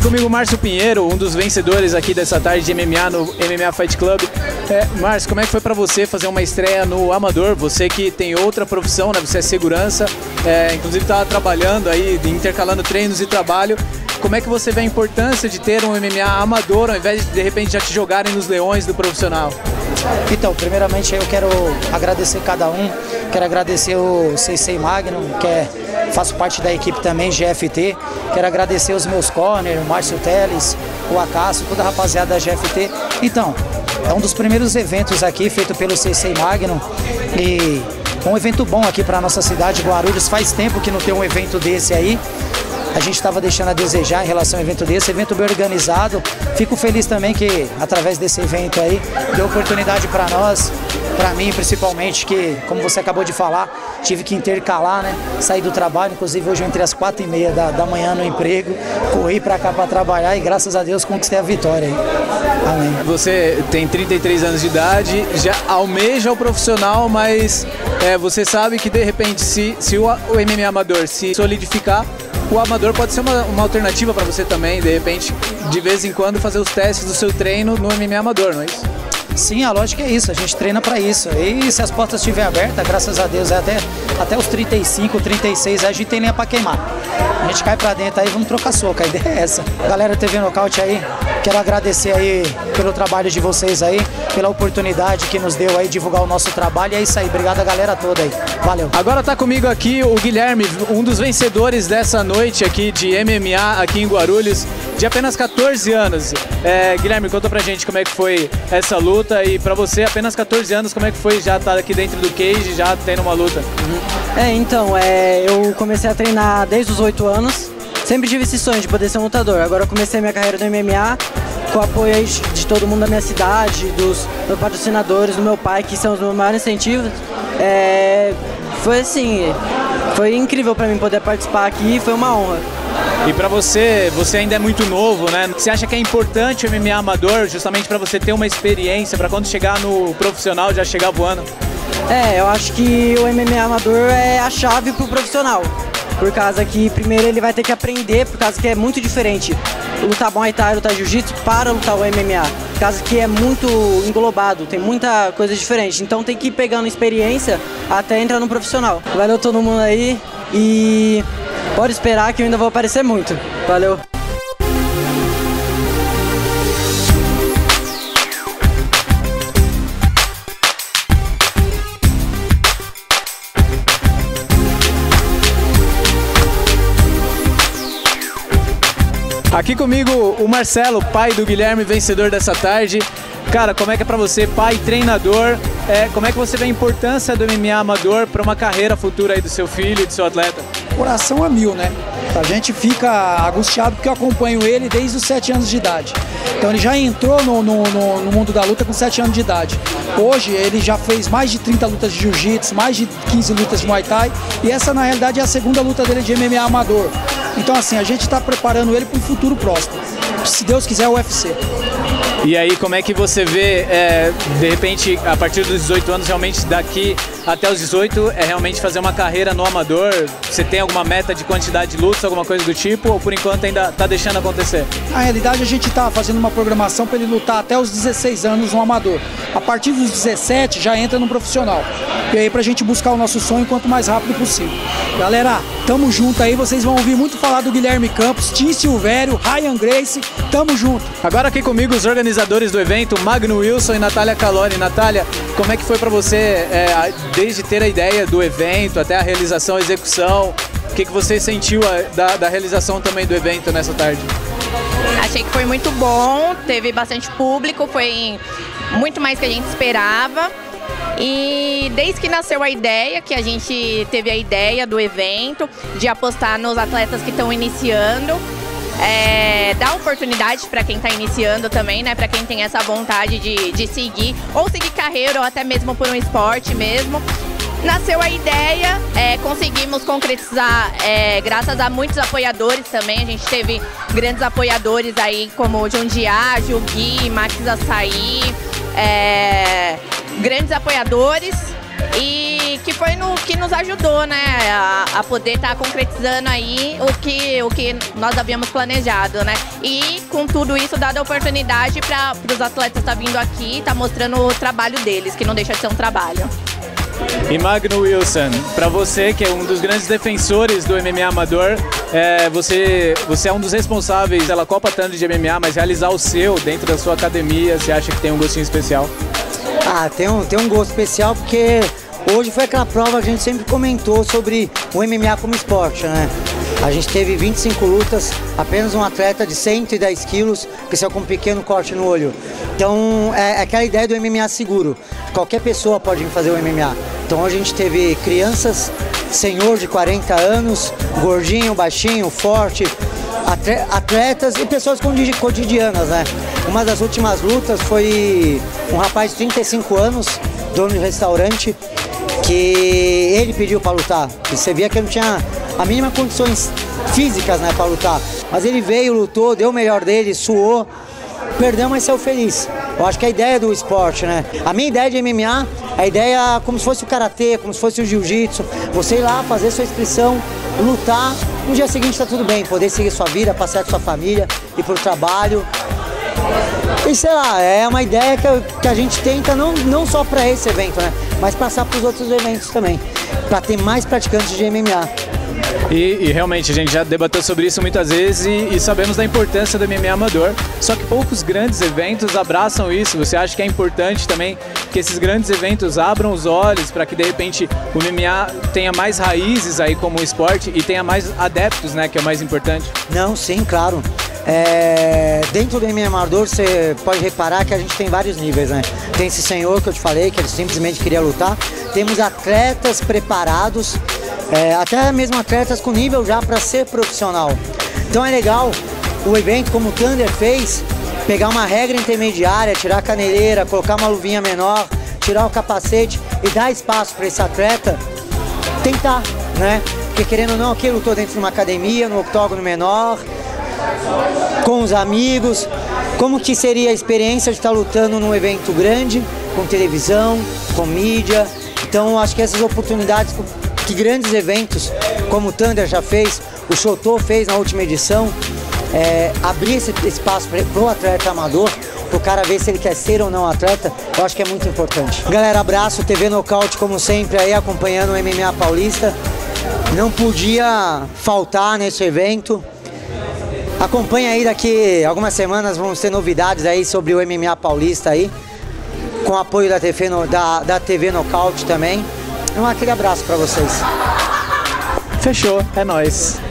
comigo o Márcio Pinheiro, um dos vencedores aqui dessa tarde de MMA no MMA Fight Club. Márcio, como é que foi pra você fazer uma estreia no amador? Você que tem outra profissão, né? Você é segurança, inclusive estava trabalhando aí, intercalando treinos e trabalho. Como é que você vê a importância de ter um MMA amador ao invés de repente já te jogarem nos leões do profissional? Então, primeiramente eu quero agradecer cada um, quero agradecer o Sensei Magnum, faço parte da equipe também, GFT, quero agradecer os meus corner, o Márcio Teles, o Acácio, toda a rapaziada da GFT. Então, é um dos primeiros eventos aqui feito pelo Sensei Magnum e um evento bom aqui para nossa cidade, Guarulhos. Faz tempo que não tem um evento desse aí. A gente estava deixando a desejar em relação ao evento desse, evento bem organizado. Fico feliz também que, através desse evento aí, deu oportunidade para nós, para mim principalmente, que, como você acabou de falar, tive que intercalar, né? Sair do trabalho, inclusive hoje eu entrei às 4h30 da manhã no emprego, corri para cá para trabalhar e, graças a Deus, conquistei a vitória aí. Amém. Você tem 33 anos de idade, já almeja o profissional, mas você sabe que, de repente, se o MMA amador se solidificar, o amador pode ser uma alternativa para você também, de repente, de vez em quando, fazer os testes do seu treino no MMA amador, não é isso? Sim, a lógica é isso, a gente treina para isso. E se as portas estiverem abertas, graças a Deus, até os 35, 36, a gente tem linha para queimar. A gente cai para dentro aí, vamos trocar soco, a ideia é essa. Galera TV Nocaute aí, quero agradecer aí pelo trabalho de vocês aí, pela oportunidade que nos deu aí divulgar o nosso trabalho. E é isso aí, obrigado a galera toda aí, valeu. Agora tá comigo aqui o Guilherme, um dos vencedores dessa noite aqui de MMA aqui em Guarulhos, de apenas 14 anos. Guilherme, conta pra gente como é que foi essa luta e pra você, apenas 14 anos, como é que foi já estar aqui dentro do cage, já tendo uma luta? Então, eu comecei a treinar desde os 8 anos, sempre tive esse sonho de poder ser um lutador. Agora eu comecei minha carreira no MMA com o apoio aí de todo mundo da minha cidade, dos meus patrocinadores, do meu pai, que são os meus maiores incentivos. Foi assim, foi incrível pra mim poder participar aqui, foi uma honra. E pra você ainda é muito novo, né? Você acha que é importante o MMA amador justamente pra você ter uma experiência, pra quando chegar no profissional já chegar voando? Eu acho que o MMA amador é a chave pro profissional. Por causa que primeiro ele vai ter que aprender, por causa que é muito diferente lutar Muay Thai, lutar Jiu-Jitsu para lutar o MMA. Por causa que é muito englobado, tem muita coisa diferente. Então tem que ir pegando experiência até entrar no profissional. Valeu todo mundo aí e pode esperar que eu ainda vou aparecer muito. Valeu! Aqui comigo o Marcelo, pai do Guilherme, vencedor dessa tarde. Cara, como é que é pra você, pai e treinador, como é que você vê a importância do MMA amador para uma carreira futura aí do seu filho e do seu atleta? Coração a mil, né? A gente fica angustiado porque eu acompanho ele desde os 7 anos de idade. Então ele já entrou no mundo da luta com 7 anos de idade. Hoje ele já fez mais de 30 lutas de jiu-jitsu, mais de 15 lutas de Muay Thai. E essa na realidade é a segunda luta dele de MMA amador. Então assim, a gente está preparando ele para um futuro próximo. Se Deus quiser, o UFC. E aí, como é que você vê, de repente, a partir dos 18 anos, realmente daqui até os 18, realmente fazer uma carreira no amador? Você tem alguma meta de quantidade de lutas, alguma coisa do tipo, ou por enquanto ainda está deixando acontecer? Na realidade, a gente está fazendo uma programação para ele lutar até os 16 anos no amador. A partir dos 17, já entra no profissional. E aí, pra gente buscar o nosso sonho quanto mais rápido possível. Galera, tamo junto aí, vocês vão ouvir muito falar do Guilherme Campos, Tim Silvério, Ryan Gracie, tamo junto. Agora aqui comigo os organizadores do evento, Magno Wilson e Natália Caloni. Natália, como é que foi pra você, desde ter a ideia do evento até a realização, a execução, o que você sentiu da realização também do evento nessa tarde? Achei que foi muito bom, teve bastante público, foi muito mais que a gente esperava. E desde que nasceu a ideia, que a gente teve a ideia do evento, de apostar nos atletas que estão iniciando, dar oportunidade para quem está iniciando também, né? Para quem tem essa vontade de seguir, ou seguir carreira, ou até mesmo por um esporte mesmo. Nasceu a ideia, conseguimos concretizar graças a muitos apoiadores também. A gente teve grandes apoiadores aí como o Jundiá, Gui, Max Açaí, grandes apoiadores, e que foi no que nos ajudou, né, a poder estar concretizando aí o que nós havíamos planejado, né? E com tudo isso, dada a oportunidade para os atletas estar vindo aqui, tá mostrando o trabalho deles, que não deixa de ser um trabalho. E Magno Wilson, para você que é um dos grandes defensores do MMA amador, você é um dos responsáveis pela Copa Thunder de MMA, mas realizar o seu dentro da sua academia, você acha que tem um gostinho especial? Ah, tem um gosto especial porque hoje foi aquela prova que a gente sempre comentou sobre o MMA como esporte, né? A gente teve 25 lutas, apenas um atleta de 110 quilos que saiu com um pequeno corte no olho. Então é aquela ideia do MMA seguro. Qualquer pessoa pode vir fazer o MMA. Então hoje a gente teve crianças, senhor de 40 anos, gordinho, baixinho, forte, atletas e pessoas cotidianas, né? Uma das últimas lutas foi um rapaz de 35 anos, dono de restaurante, que ele pediu para lutar. E você via que ele não tinha a mínima condições físicas, né, para lutar. Mas ele veio, lutou, deu o melhor dele, suou, perdeu, mas saiu feliz. Eu acho que a ideia do esporte, né? A minha ideia de MMA, a ideia é como se fosse o karatê, como se fosse o jiu-jitsu. Você ir lá, fazer sua inscrição, lutar, no dia seguinte tá tudo bem, poder seguir sua vida, passear com sua família, ir pro trabalho. E sei lá, é uma ideia que a gente tenta não só para esse evento, né? Mas passar para os outros eventos também, para ter mais praticantes de MMA. E realmente a gente já debateu sobre isso muitas vezes e sabemos da importância do MMA amador, só que poucos grandes eventos abraçam isso. Você acha que é importante também que esses grandes eventos abram os olhos para que de repente o MMA tenha mais raízes aí como esporte e tenha mais adeptos, né, que é o mais importante? Não, sim, claro. Dentro do MMA amador você pode reparar que a gente tem vários níveis, né? Tem esse senhor que eu te falei, que ele simplesmente queria lutar. Temos atletas preparados, até mesmo atletas com nível já para ser profissional. Então é legal o evento, como o Thunder fez, pegar uma regra intermediária, tirar a caneleira, colocar uma luvinha menor, tirar o capacete e dar espaço para esse atleta tentar, né? Porque querendo ou não, aqui ele lutou dentro de uma academia, no octógono menor, com os amigos. Como que seria a experiência de estar lutando num evento grande, com televisão, com mídia. Então eu acho que essas oportunidades que grandes eventos, como o Thunder já fez, o Shotô fez na última edição, abrir esse espaço para o atleta amador, para o cara ver se ele quer ser ou não atleta, eu acho que é muito importante. Galera, abraço, TV Nocaute como sempre aí acompanhando o MMA Paulista. Não podia faltar nesse evento. Acompanha aí, daqui algumas semanas vamos ter novidades aí sobre o MMA Paulista aí, com apoio da TV Nocaute também. Aquele abraço pra vocês. Fechou, é nóis.